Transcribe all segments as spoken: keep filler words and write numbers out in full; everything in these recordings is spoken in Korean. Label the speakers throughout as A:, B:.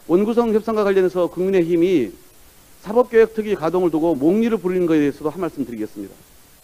A: 원구성 협상과 관련해서 국민의힘이 사법개혁특위 가동을 두고 목리를 부리는 것에 대해서도 한 말씀 드리겠습니다.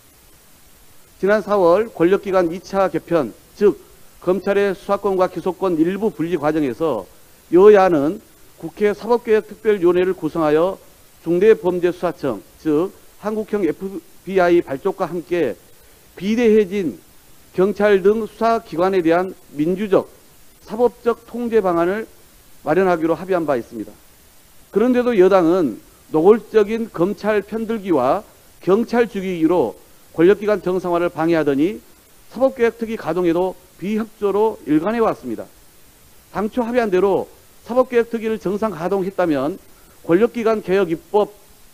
A: 지난 사월 권력기관 이 차 개편, 즉 검찰의 수사권과 기소권 일부 분리 과정에서 여야는 국회 사법개혁특별위원회를 구성하여 중대범죄수사청, 즉 한국형 에프비아이 발족과 함께 비대해진 경찰 등 수사기관에 대한 민주적, 사법적 통제 방안을 마련하기로 합의한 바 있습니다. 그런데도 여당은 노골적인 검찰 편들기와 경찰 죽이기로 권력기관 정상화를 방해하더니 사법개혁특위 가동에도 비협조로 일관해 왔습니다. 당초 합의한 대로 사법개혁특위를 정상 가동했다면 권력기관 개혁 입법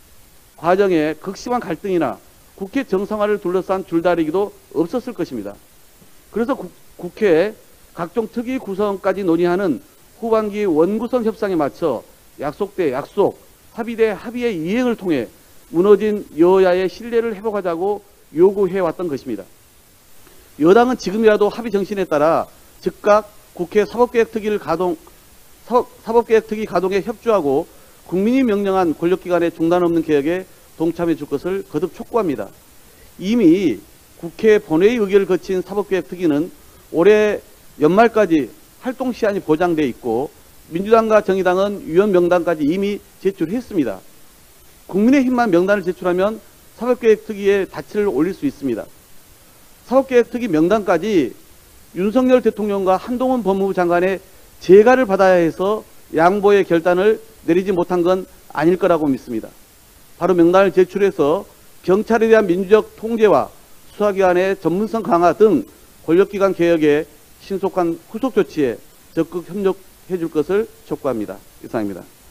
A: 과정에 극심한 갈등이나 국회 정상화를 둘러싼 줄다리기도 없었을 것입니다. 그래서 국, 국회 각종 특위 구성까지 논의하는 후반기 원구성 협상에 맞춰 약속대 약속, 합의대 합의의 이행을 통해 무너진 여야의 신뢰를 회복하자고 요구해왔던 것입니다. 여당은 지금이라도 합의 정신에 따라 즉각 국회 사법개혁특위를 가동, 사법개혁특위 가동에 협조하고 국민이 명령한 권력기관의 중단 없는 개혁에 동참해 줄 것을 거듭 촉구합니다. 이미 국회 본회의 의결을 거친 사법개혁특위는 올해 연말까지 활동 시한이 보장돼 있고 민주당과 정의당은 위원 명단까지 이미 제출했습니다. 국민의힘만 명단을 제출하면 사법개혁특위에 닻을 올릴 수 있습니다. 사법개혁특위 명단까지 윤석열 대통령과 한동훈 법무부 장관의 재가를 받아야 해서 양보의 결단을 내리지 못한 건 아닐 거라고 믿습니다. 바로 명단을 제출해서 경찰에 대한 민주적 통제와 수사기관의 전문성 강화 등 권력기관 개혁에 신속한 후속 조치에 적극 협력해 줄 것을 촉구합니다. 이상입니다.